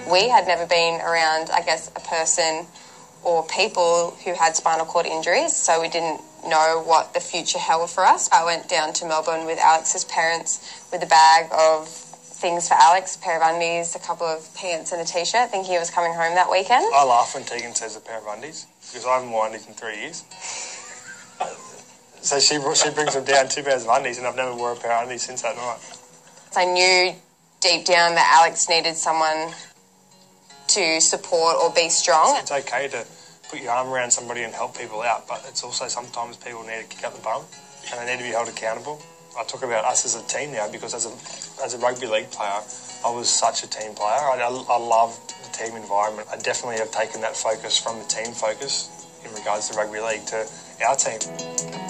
We had never been around, I guess, a person or people who had spinal cord injuries, so we didn't know what the future held for us. I went down to Melbourne with Alex's parents with a bag of things for Alex, a pair of undies, a couple of pants and a t-shirt, thinking he was coming home that weekend. I laugh when Tegan says a pair of undies, because I haven't worn undies in 3 years. So she brings them down, 2 pairs of undies, and I've never worn a pair of undies since that night. I knew deep down that Alex needed someone to support or be strong. It's okay to put your arm around somebody and help people out, but it's also sometimes people need to kick up the bum and they need to be held accountable. I talk about us as a team now because as a rugby league player, I was such a team player. I loved the team environment. I definitely have taken that focus from the team focus in regards to rugby league to our team.